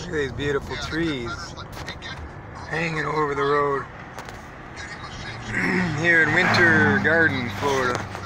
Look at these beautiful trees hanging over the road here in Winter Garden, Florida.